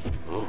Oh.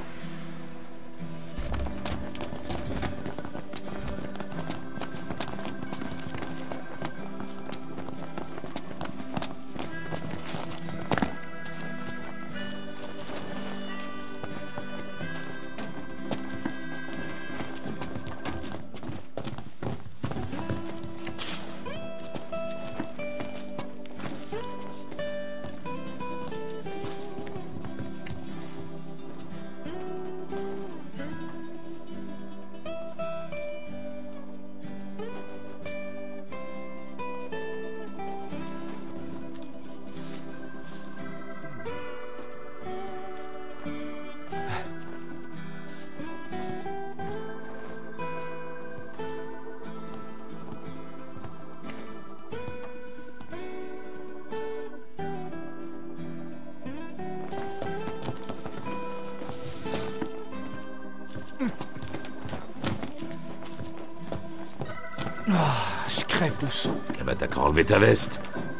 Je crève de chaud. Eh ben t'as qu'à enlever ta veste.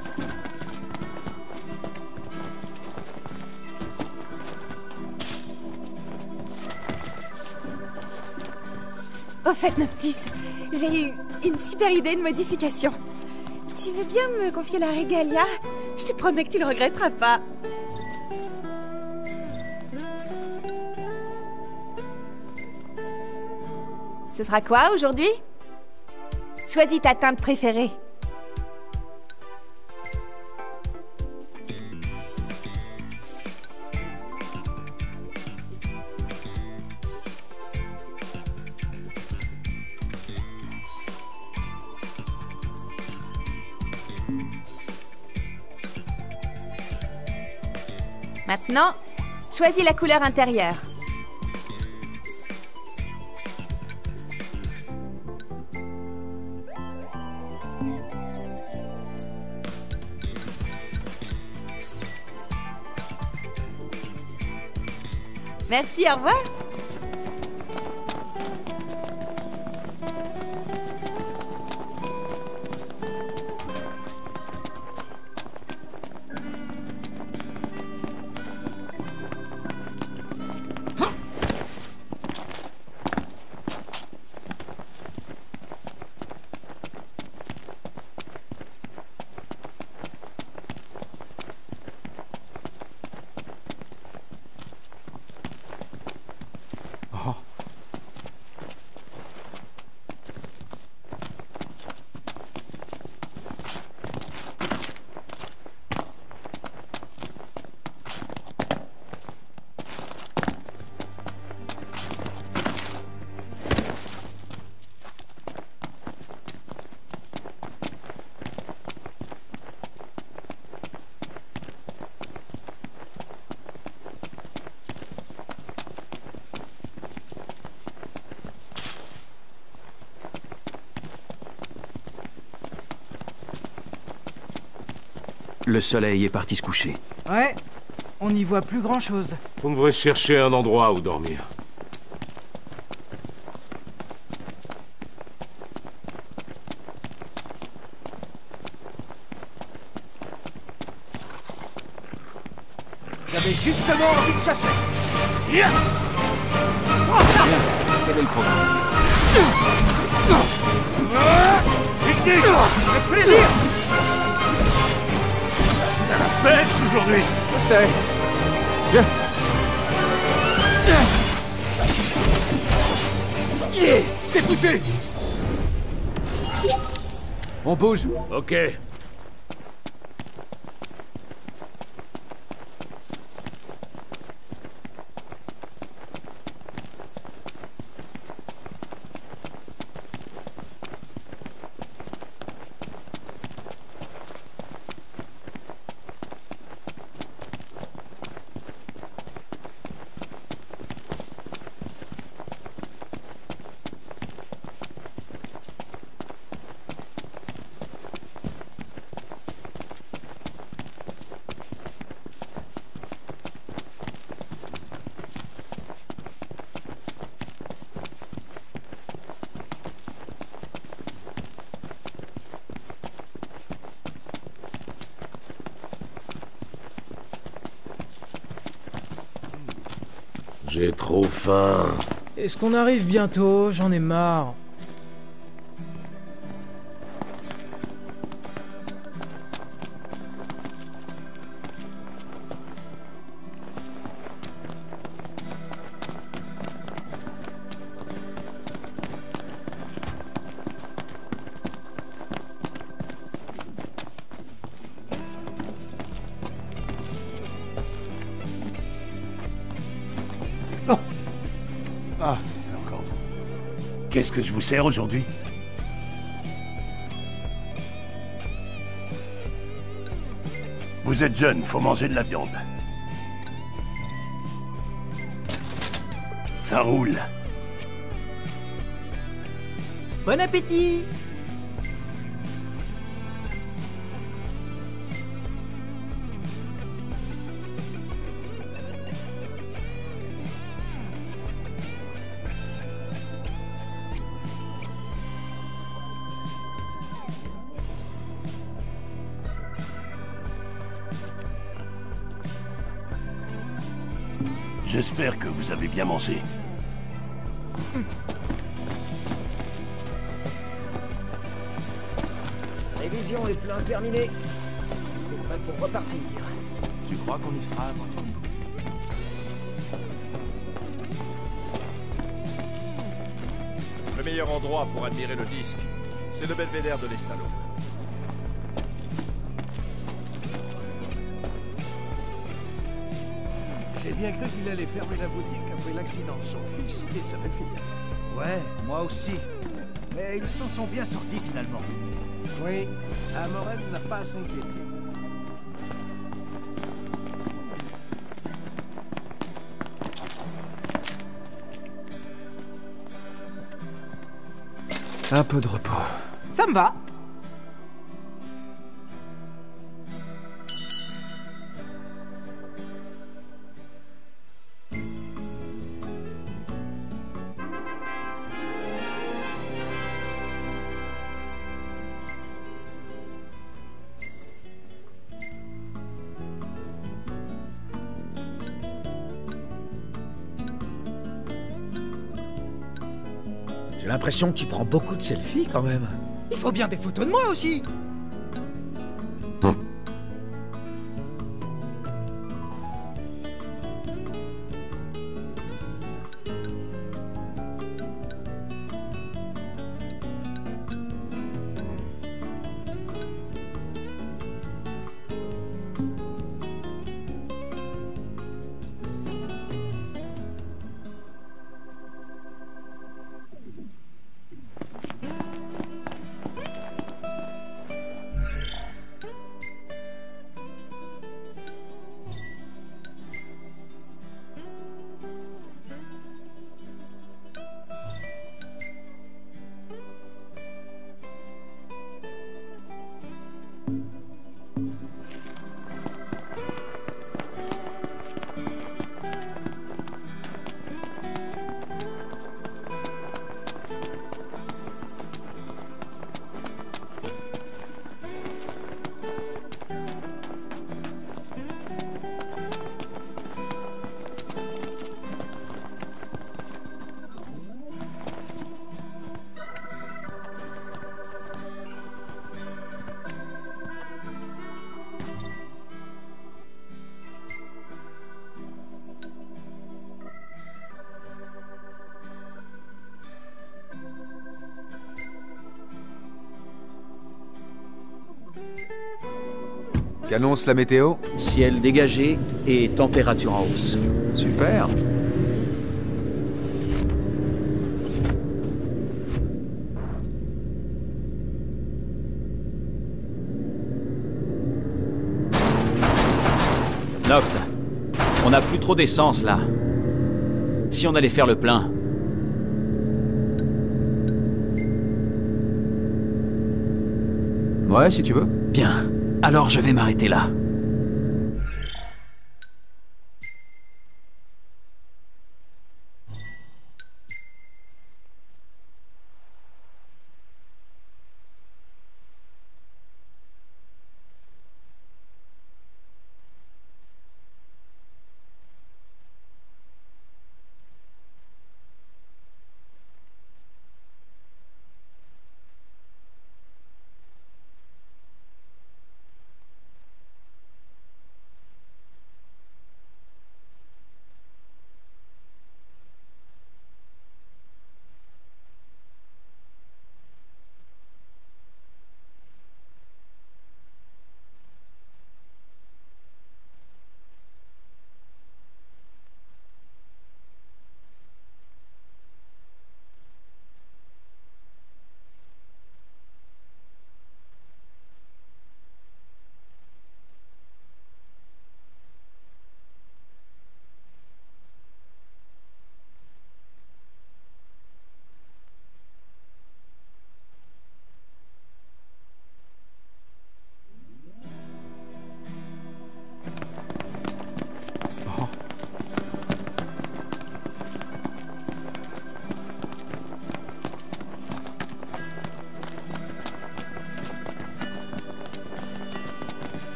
Au fait, Noctis, j'ai eu une super idée de modification. Tu veux bien me confier la Régalia? Je te promets que tu le regretteras pas. Ce sera quoi aujourd'hui? Choisis ta teinte préférée. Maintenant, choisis la couleur intérieure. Merci, au revoir. Le soleil est parti se coucher. Ouais, on n'y voit plus grand-chose. On devrait chercher un endroit où dormir. J'avais justement envie de chasser. Yeah. Quel est le programme? Pique-nique. Avec plaisir. T'as la pêche aujourd'hui. Je sais. Viens. T'es foutu. On bouge. Ok. J'ai trop faim. Est-ce qu'on arrive bientôt? J'en ai marre. Ah, c'est encore vous. Qu'est-ce que je vous sers aujourd'hui? Vous êtes jeune, faut manger de la viande. Ça roule. Bon appétit! J'espère que vous avez bien mangé. Révision et plein terminé. T'es prêt pour repartir. Tu crois qu'on y sera avant? Le meilleur endroit pour admirer le disque, c'est le belvédère de l'Estalo. J'ai bien cru qu'il allait fermer la boutique après l'accident de son fils et de sa belle-fille. Ouais, moi aussi. Mais ils s'en sont bien sortis finalement. Oui, Amorel n'a pas à s'inquiéter. Un peu de repos. Ça me va. J'ai l'impression que tu prends beaucoup de selfies quand même. Il faut bien des photos de moi aussi. Qu'annonce la météo? Ciel dégagé et température en hausse. Super. Noct, on n'a plus trop d'essence là. Si on allait faire le plein. Ouais, si tu veux. Bien, alors je vais m'arrêter là.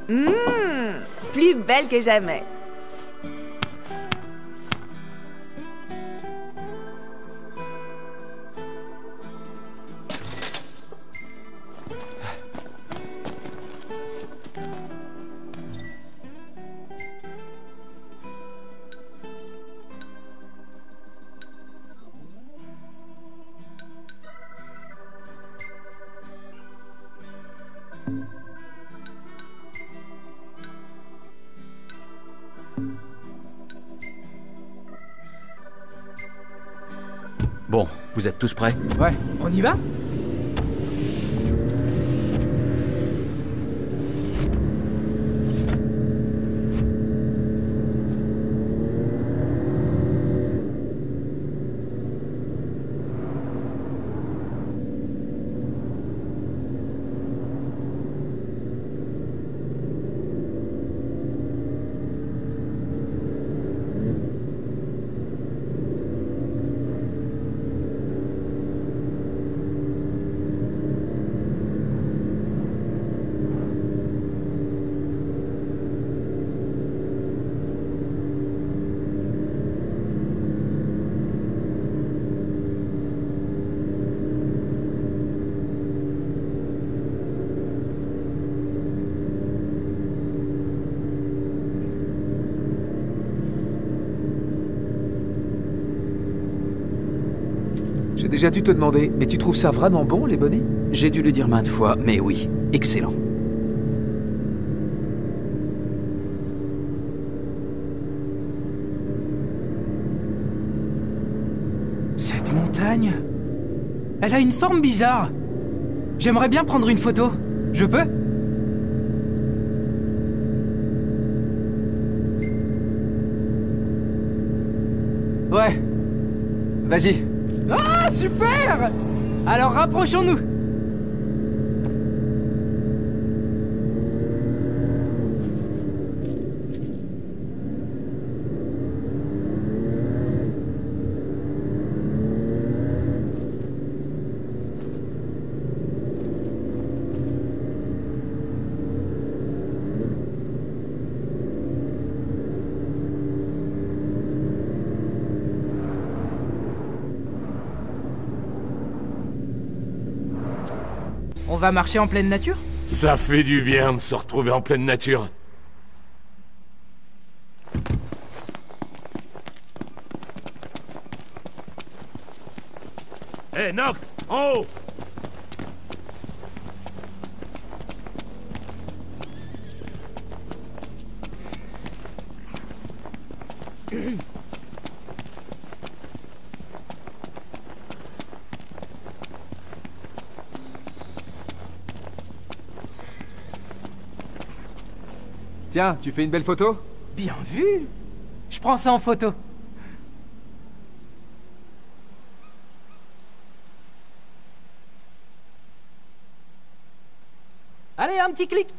Plus belle que jamais. Bon, vous êtes tous prêts? Ouais. On y va? J'ai déjà dû te demander, mais tu trouves ça vraiment bon, les bonnets? J'ai dû le dire maintes fois, mais oui, excellent. Cette montagne... Elle a une forme bizarre. J'aimerais bien prendre une photo. Je peux? Ouais. Vas-y. Ah, super! Alors rapprochons-nous. On va marcher en pleine nature? Ça fait du bien de se retrouver en pleine nature. Hé, Noct, en haut! Tiens, tu fais une belle photo? Bien vu! Je prends ça en photo. Allez, un petit clic.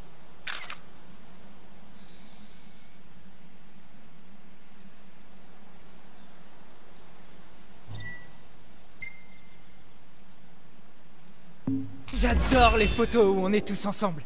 J'adore les photos où on est tous ensemble.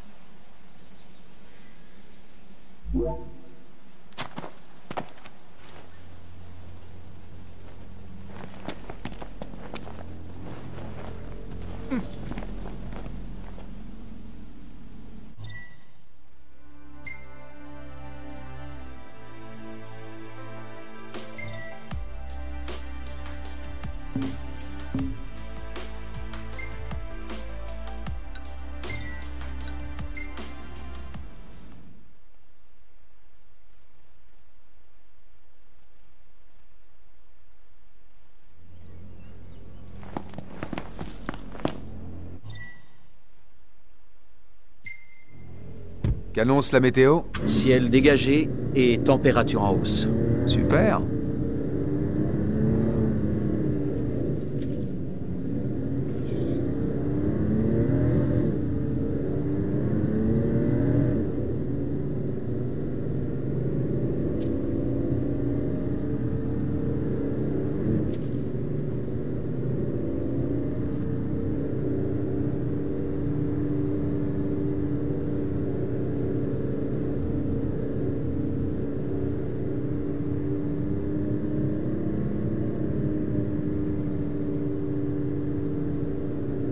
Qu'annonce la météo? Ciel dégagé et température en hausse. Super.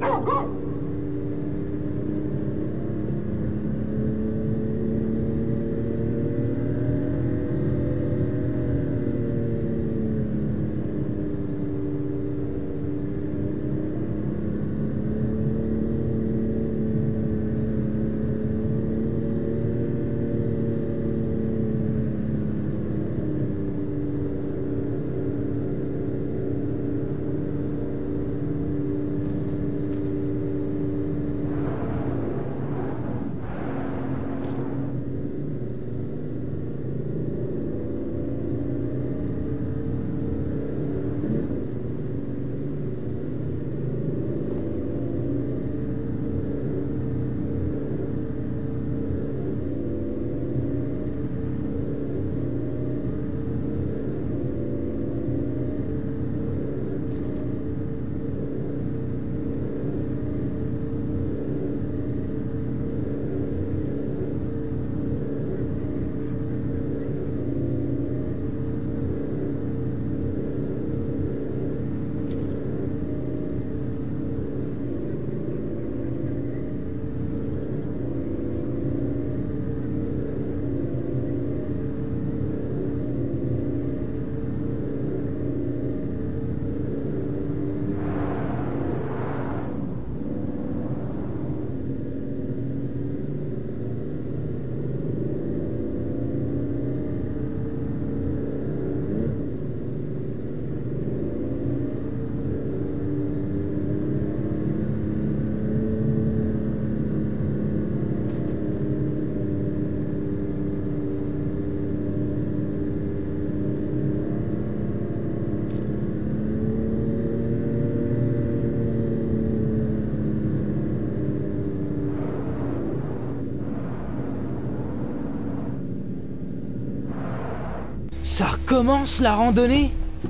Ça recommence la randonnée?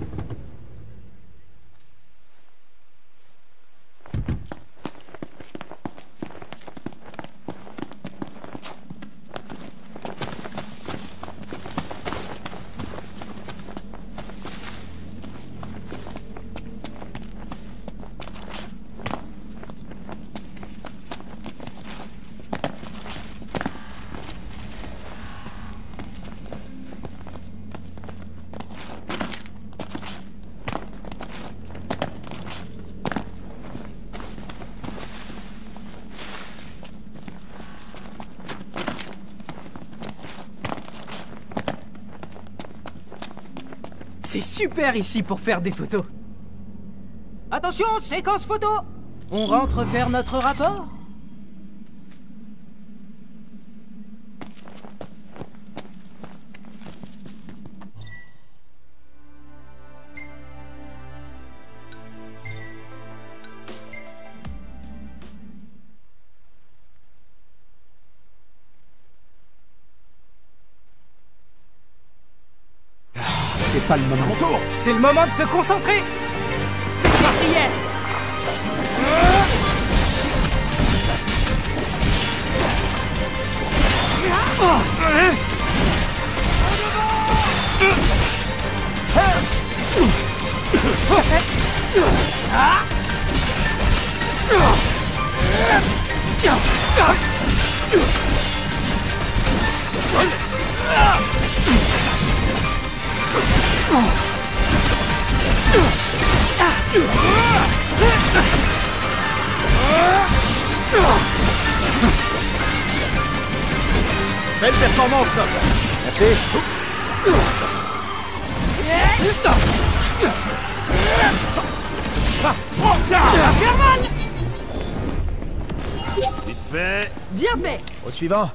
C'est super ici pour faire des photos. Attention, séquence photo! On rentre faire notre rapport? C'est pas le moment. Mon tour! C'est le moment de se concentrer! Faites la prière! Belle performance, Doc. Merci. Prends ça! Faire mal! Vite fait. Bien fait! Au suivant.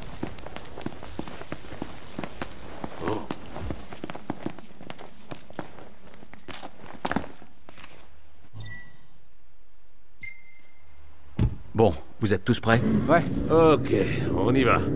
Bon, vous êtes tous prêts? Ouais. Ok, on y va.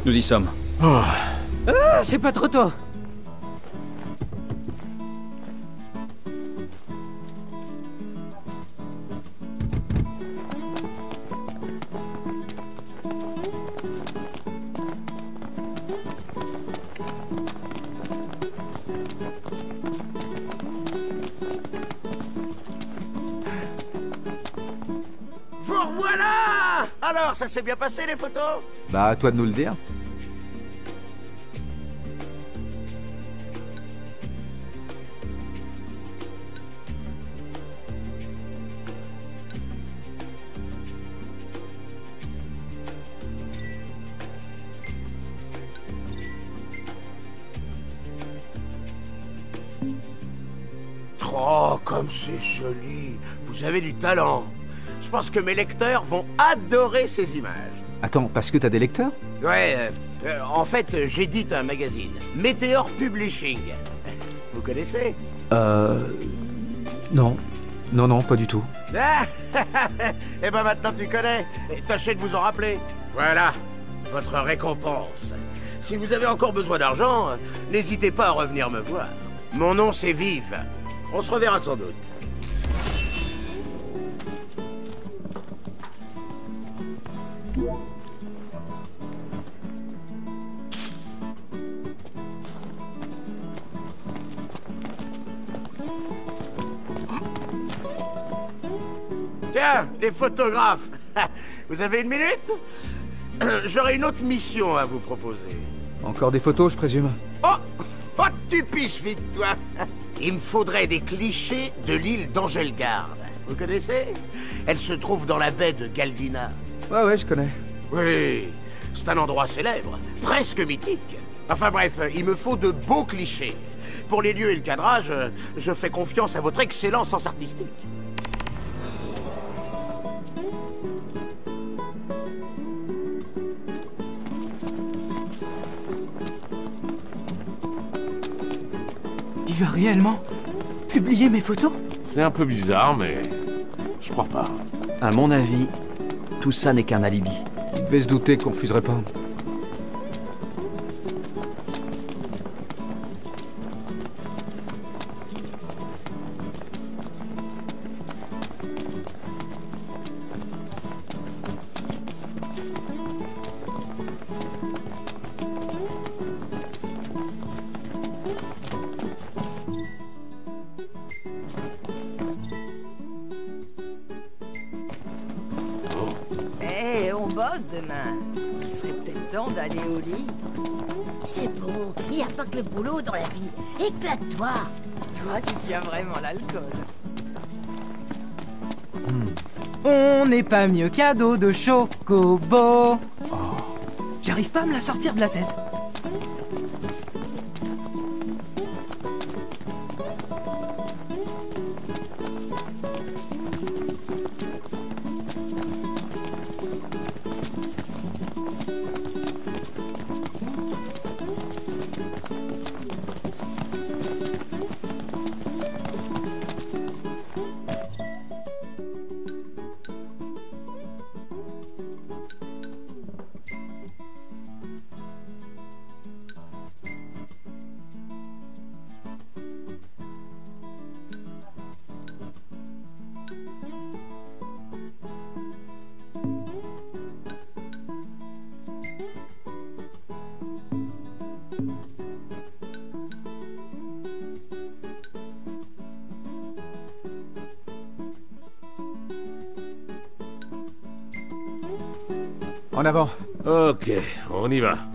Nous y sommes. Ah, c'est pas trop tôt. Vous revoilà! Alors, ça s'est bien passé, les photos? Bah, à toi de nous le dire. Oh, comme c'est joli! Vous avez du talent! Je pense que mes lecteurs vont adorer ces images. Attends, parce que t'as des lecteurs? Ouais, en fait, j'édite un magazine. Meteor Publishing. Vous connaissez? Non. Non, pas du tout. Eh ben maintenant tu connais. Tâchez de vous en rappeler. Voilà, votre récompense. Si vous avez encore besoin d'argent, n'hésitez pas à revenir me voir. Mon nom c'est Vive. On se reverra sans doute. Tiens, les photographes. Vous avez une minute? J'aurais une autre mission à vous proposer. Encore des photos, je présume? Oh, tu piches vite, toi. Il me faudrait des clichés de l'île d'Angelgarde. Vous connaissez? Elle se trouve dans la baie de Galdina. Ouais, je connais. Oui, c'est un endroit célèbre, presque mythique. Enfin bref, il me faut de beaux clichés. Pour les lieux et le cadrage, je fais confiance à votre excellent sens artistique. Il va réellement publier mes photos? C'est un peu bizarre, mais je crois pas. À mon avis, tout ça n'est qu'un alibi. Il devait se douter qu'on refuserait pas. On bosse demain. Il serait peut-être temps d'aller au lit. C'est bon, il n'y a pas que le boulot dans la vie. Éclate-toi. Toi, tu tiens vraiment l'alcool. On n'est pas mieux qu'ado de chocobo. J'arrive pas à me la sortir de la tête. En avant. Ok, on y va.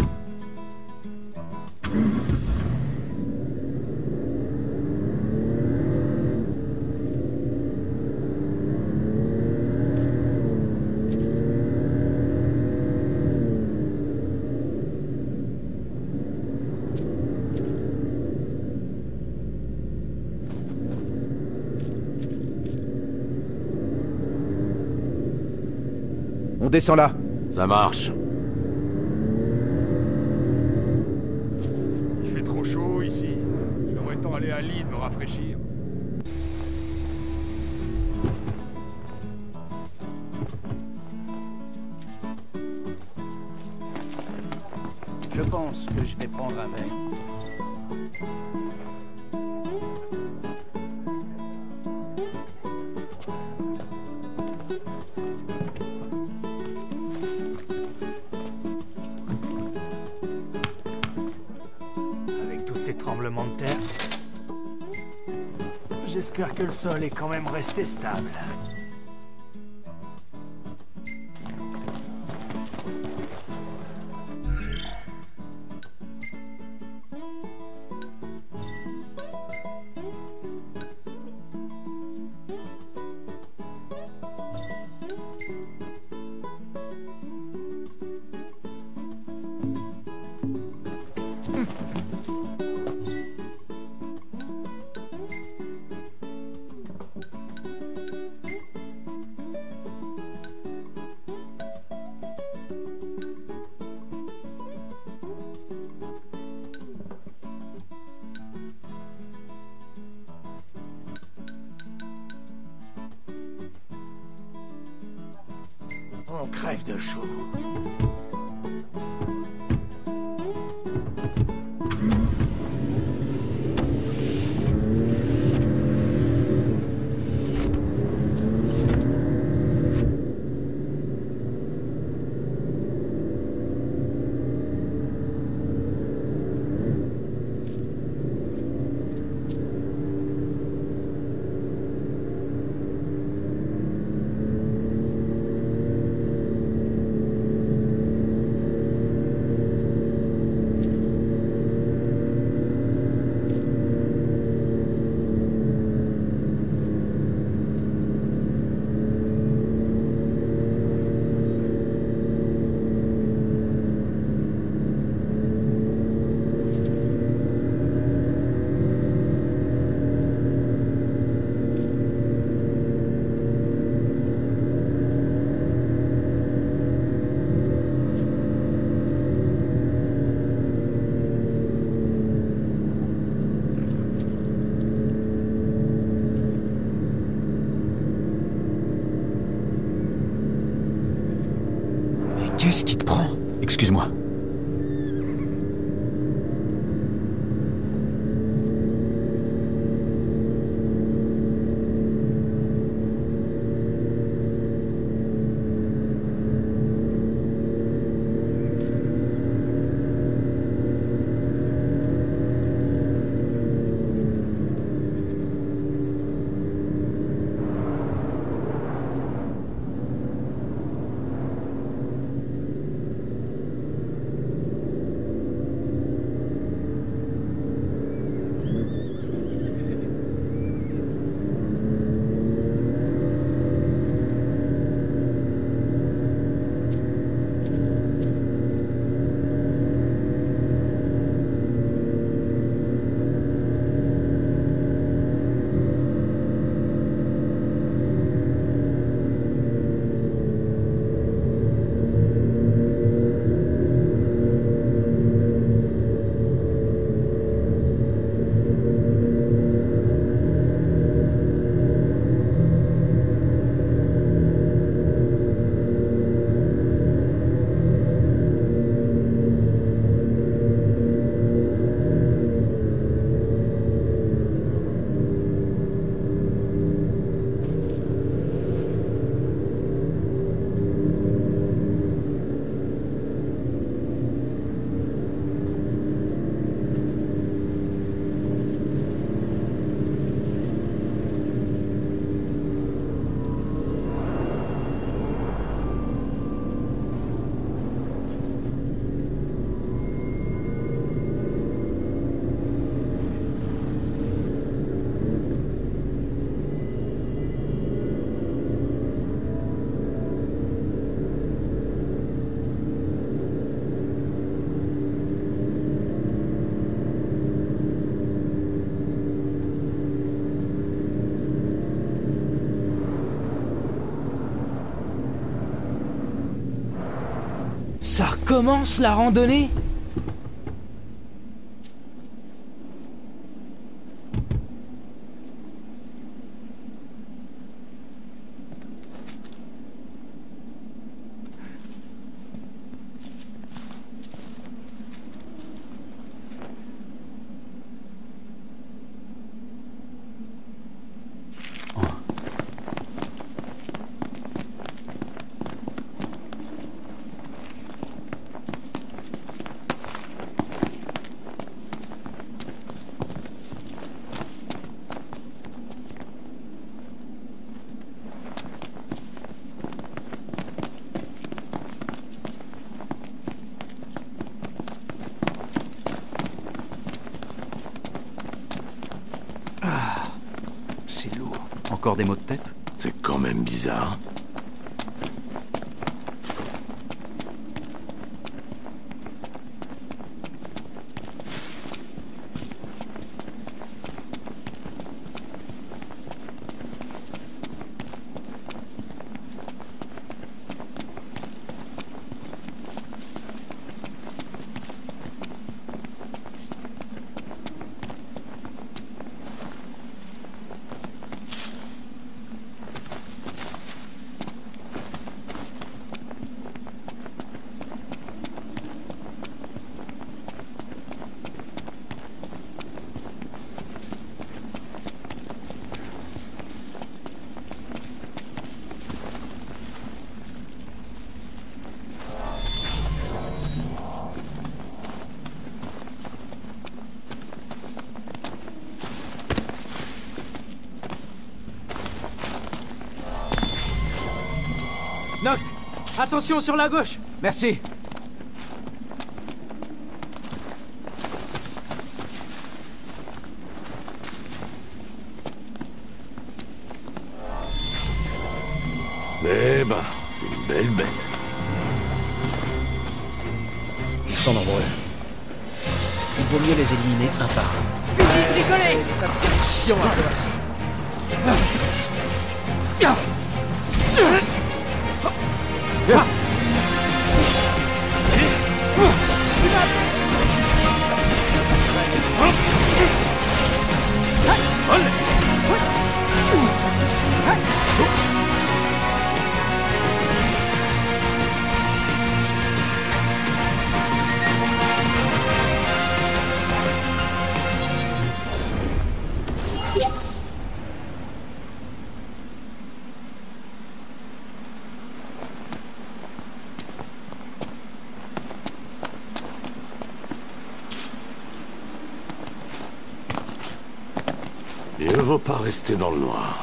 On descend là. Ça marche. Il fait trop chaud ici. J'aimerais tant aller à l'île me rafraîchir. je vais prendre un verre. Avec tous ces tremblements de terre, j'espère que le sol est quand même resté stable. On crève de chaud. Qu'est-ce qui te prend? Excuse-moi. Ça recommence la randonnée? C'est lourd. Encore des maux de tête? C'est quand même bizarre. Noct, attention sur la gauche. Merci. Eh ben, c'est une belle bête. Ils sont nombreux. Il vaut mieux les éliminer un par un. Fini de rigoler. Ça devient chiant à faire. Mieux vaut pas rester dans le noir.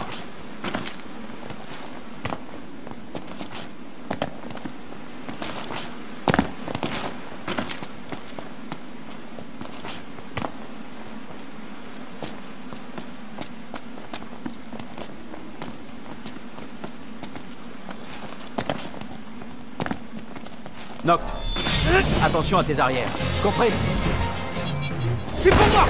Noct, attention à tes arrières. Compris. C'est pour moi.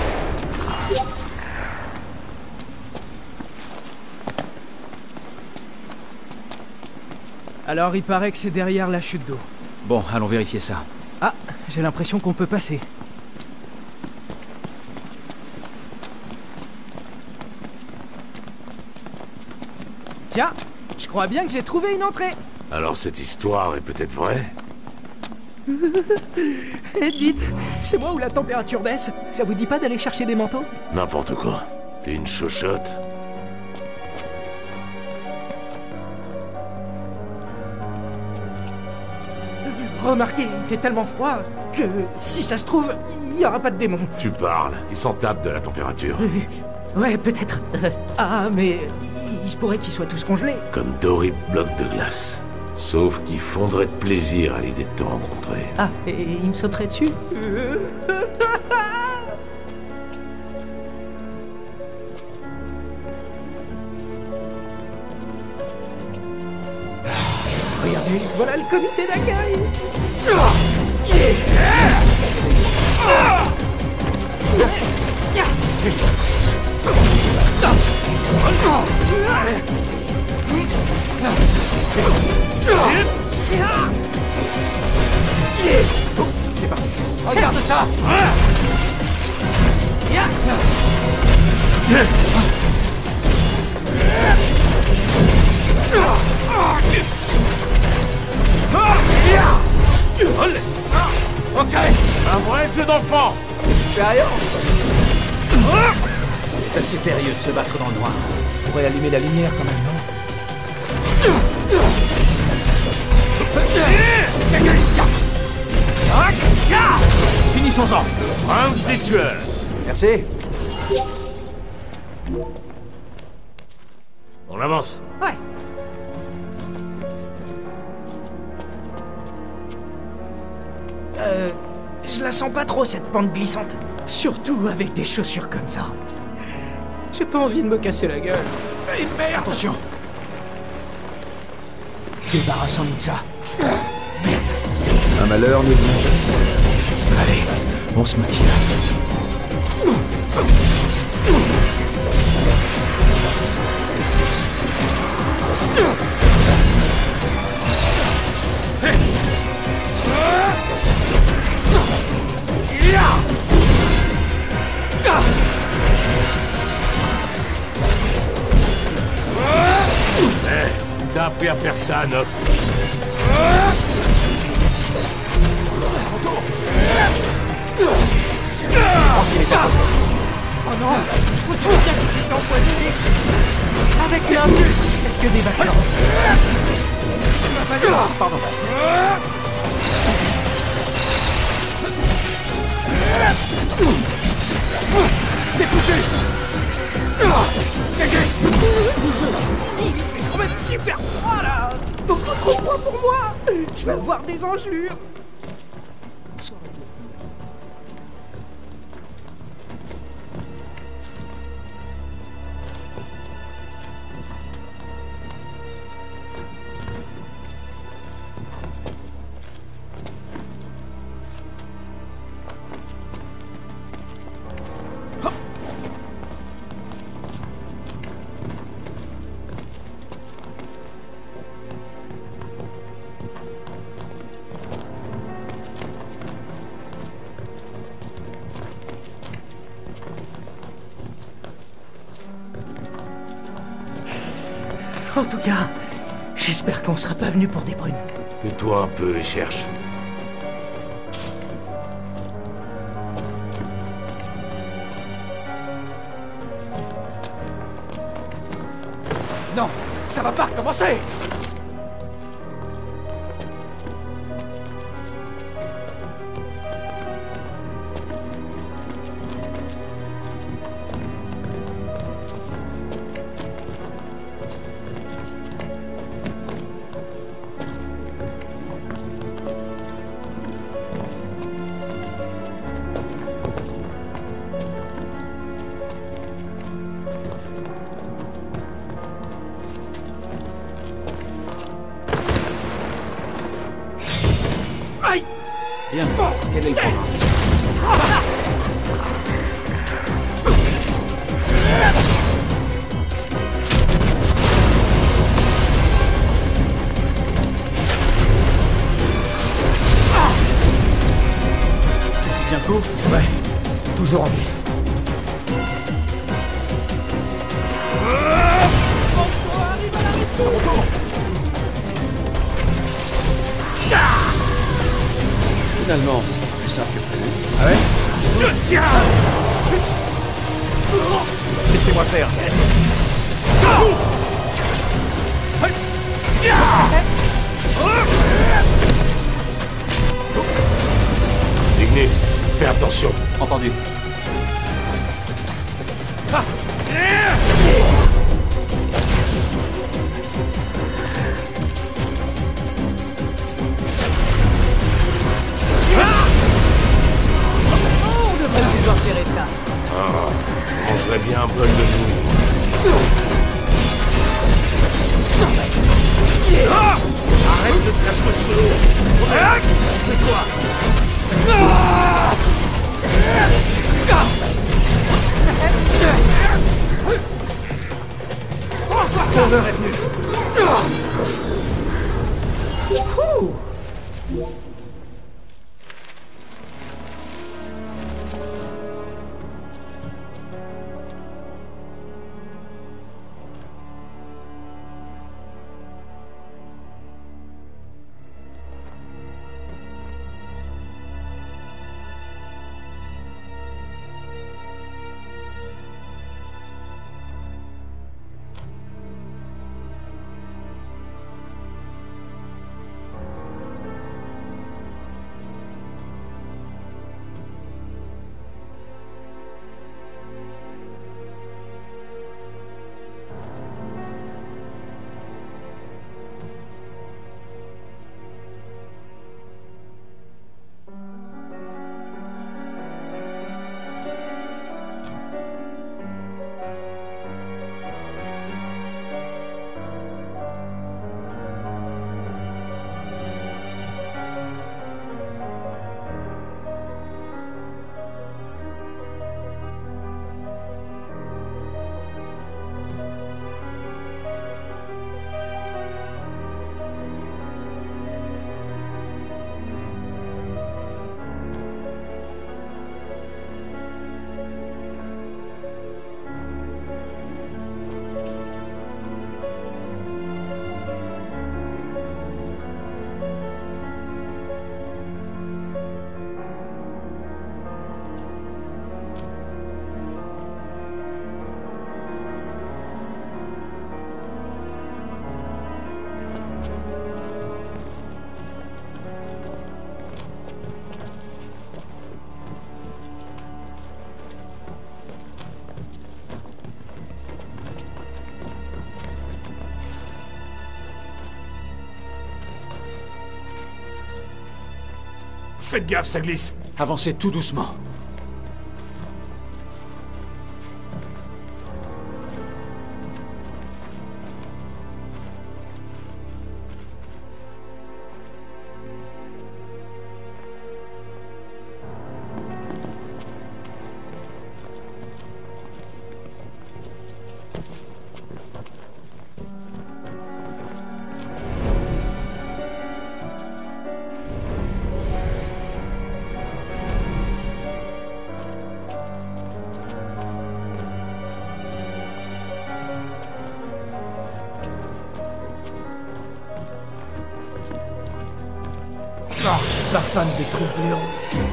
Alors il paraît que c'est derrière la chute d'eau. Bon, allons vérifier ça. Ah, j'ai l'impression qu'on peut passer. Tiens, je crois bien que j'ai trouvé une entrée. Alors cette histoire est peut-être vraie? Dites, c'est moi où la température baisse. Ça vous dit pas d'aller chercher des manteaux? N'importe quoi. T'es une chochotte. Remarquez, il fait tellement froid que si ça se trouve, il n'y aura pas de démon. Tu parles. Ils s'en tapent de la température. Ouais, peut-être. Ah, mais il se pourrait qu'ils soient tous congelés. Comme d'horribles blocs de glace. Sauf qu'ils fondraient de plaisir à l'idée de te rencontrer. Ah, et il me sauterait dessus? Regardez, voilà le comité d'accueil. C'est parti. Regarde ça. Ok. Un vrai jeu d'enfant. Expérience. C'est assez périlleux de se battre dans le noir. On pourrait allumer la lumière quand même, non? Finissons-en. Prince des tueurs. Merci. On avance. Ouais. Je la sens pas trop cette pente glissante. Surtout avec des chaussures comme ça. J'ai pas envie de me casser la gueule. Et merde! Attention! Débarrassons-nous de ça. Un malheur ne vient pas. Allez, on se motive. T'as appris à faire ça, Noc. Oh non! On dirait bien qu'il s'est fait empoisonner! Avec l'un est-ce que des vacances? Pardon. T'es foutu! Il fait quand même super froid là! Beaucoup trop froid pour moi! Je vais avoir des engelures! En tout cas, j'espère qu'on sera pas venu pour des brunes. Tais-toi un peu et cherche. Non, ça va pas recommencer! Bien. Quel est le programme? Tu tiens le coup? Ouais. Toujours en vie. Finalement, c'est plus simple que prévu. Ah ouais? Je tiens! Laissez-moi faire. Ignis, fais attention. Entendu. On devrait plus enterrer ça. Ah, on mangerait bien un bol de boue. Arrête de te la jouer sous l'eau! Fais-toi! L'heure est venue. Faites gaffe, ça glisse. Avancez tout doucement. Oh, je suis pas fan des troublures.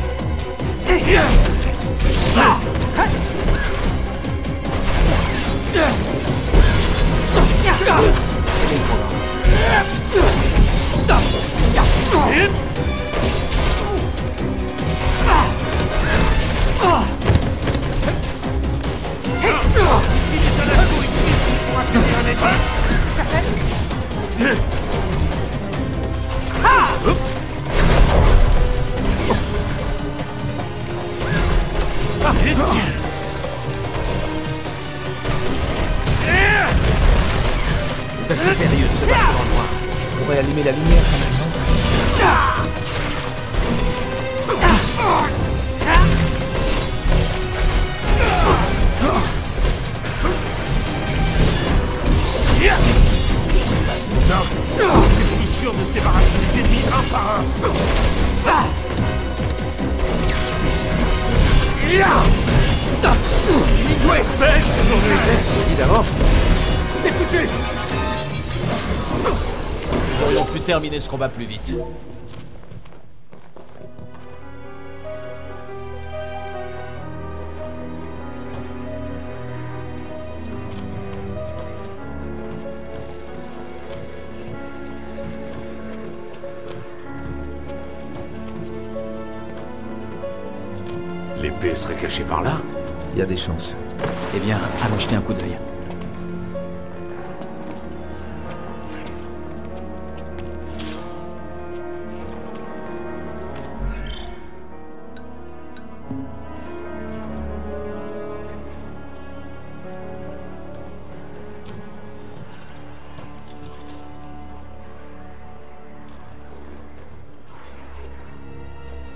C'est assez périlleux de se battre dans le noir. On pourrait allumer la lumière quand même, non? Non, c'est plus sûr de se débarrasser des ennemis un par un. Jouez, belle, évidemment. T'es foutu. Nous aurions pu terminer ce combat plus vite. L'épée serait cachée par là? Il y a des chances. Eh bien, allons jeter un coup d'œil.